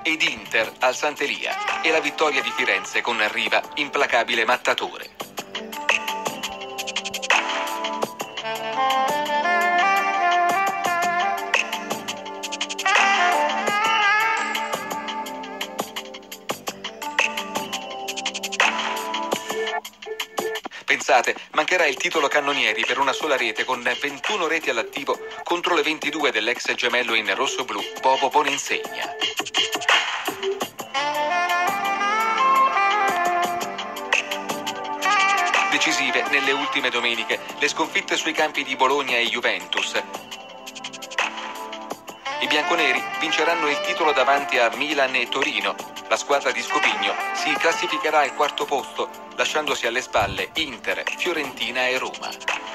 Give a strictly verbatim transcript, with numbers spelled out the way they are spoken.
ed Inter al Sant'Elia e la vittoria di Firenze con Riva, implacabile mattatore. Pensate, mancherà il titolo cannonieri per una sola rete con ventuno reti all'attivo contro le ventidue dell'ex gemello in rossoblu Bobo Boninsegna. Decisive nelle ultime domeniche le sconfitte sui campi di Bologna e Juventus. I bianconeri vinceranno il titolo davanti a Milan e Torino. La squadra di Scopigno si classificherà al quarto posto, lasciandosi alle spalle Inter, Fiorentina e Roma.